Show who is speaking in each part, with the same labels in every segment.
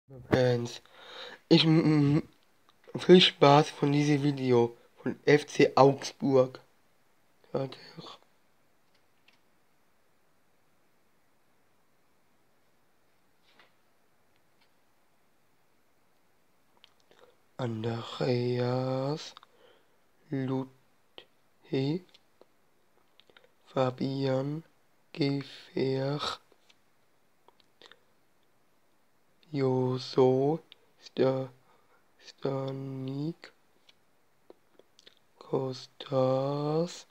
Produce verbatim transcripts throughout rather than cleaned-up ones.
Speaker 1: Fans. Ich m- m- viel Spaß von diesem Video von F C Augsburg. Fertig. Andreas Ludhe, Fabian Gefähr, Joso Sta- Stanik, Kostas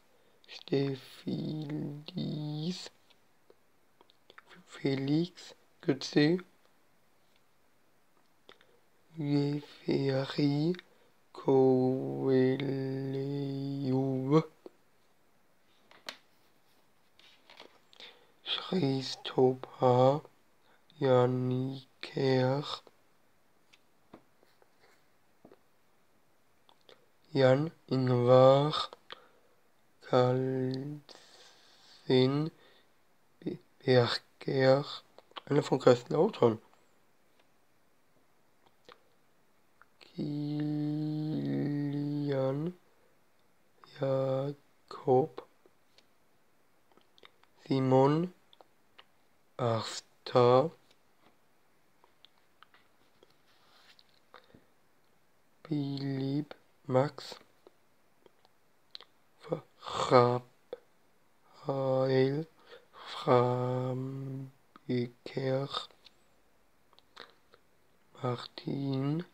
Speaker 1: Stefidis, Felix Götze, Gefäri Koveleu, Christopher Janiker, Jan Ingvar, Carlsen Berger, einer von Kaiserslautern, Kilian Jakob, Simon Asta, Philipp Max, Raphael Frambecker, Martin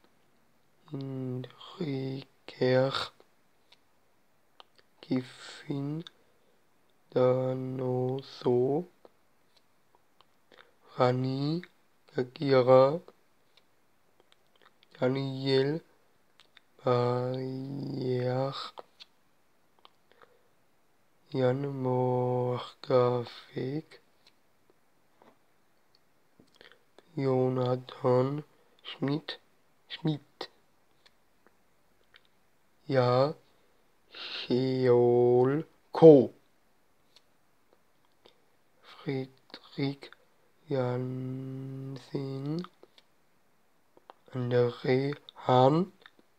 Speaker 1: Hinriker, Kiffin Danoso, Rani Gagira, Daniel Bayer, Jan Morgafek, Jonathan Schmidt, Schmidt, Ja, Sheol Co, Friedrich Jansen, André Hahn,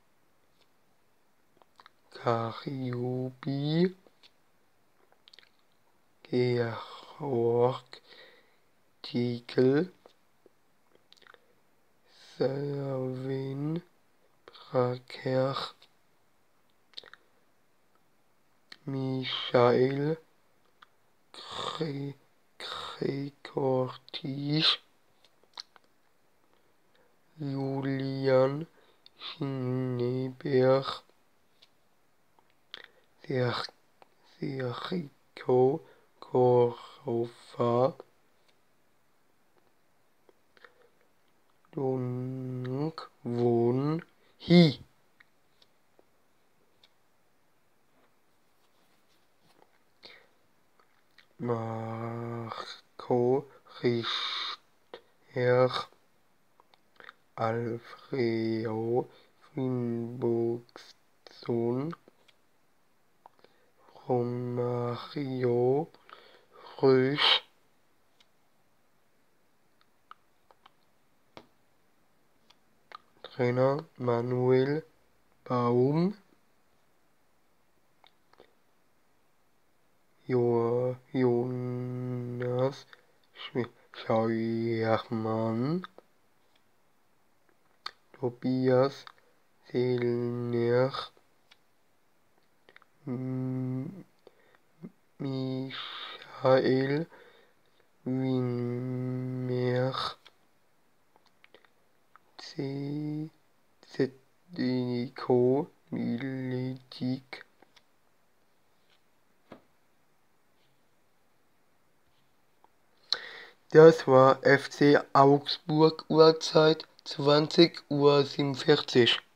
Speaker 1: Kariubi, Georg Tikel, Servin Braker, Michael Gregortisch, Julian Schneeberg, Sergio Corova, Dong Won Hee, Marco Richter, Alfredo Finnbogason, Romario Rösch, Trainer Manuel Baum, jo Jonas Scheuermann, Tobias Sellner, Michael Wimmer, Zedeko Militik. Das war F C Augsburg, Uhrzeit zwanzig Uhr siebenundvierzig.